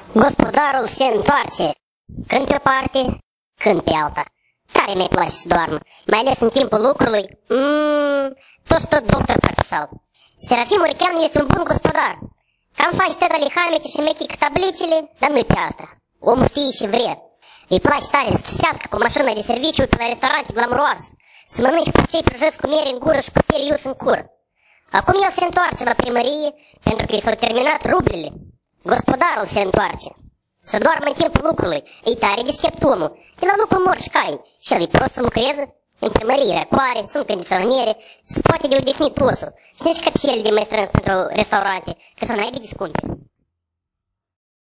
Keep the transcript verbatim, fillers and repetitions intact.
Gospodarul se întoarce, când pe o parte, când pe alta. Tare mi-ai place să doarmă, mai ales în timpul lucrului. Mmm, toți tot doctor Parcasal. Serafim Urecheanu este un bun gospodar. Cam face tădale hamete și mechică tablicele, dar nu-i pe asta. Omul știe și vrea. Îi place tare să tusească cu mașina de serviciu pe la restaurante glamuroase, să mănânci pacei prăjiți cu miere în gură și cu periuț în cur. Acum el se întoarce la primărie pentru că i s-au terminat rublele. Gospodarul se întoarce. Să doarmă în timpul lucrului. E tare deștept omul. De la lucru mor și cai. Și el e prost să lucreze. În primărie răcoare, sunt condiționere, se poate de odihnit osul. Și nici capșele de mai strâns pentru restaurante, că să n-aibă discunte.